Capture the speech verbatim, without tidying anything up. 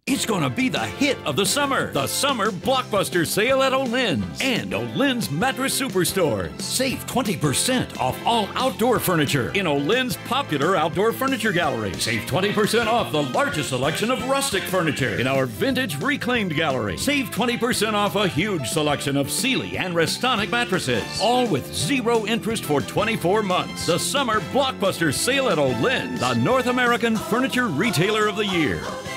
It's gonna be the hit of the summer. The Summer Blockbuster Sale at Olindes and Olindes Mattress Superstores. Save twenty percent off all outdoor furniture in Olindes' popular outdoor furniture gallery. Save twenty percent off the largest selection of rustic furniture in our vintage reclaimed gallery. Save twenty percent off a huge selection of Sealy and Restonic mattresses. All with zero interest for twenty-four months. The Summer Blockbuster Sale at Olindes, the North American Furniture Retailer of the Year.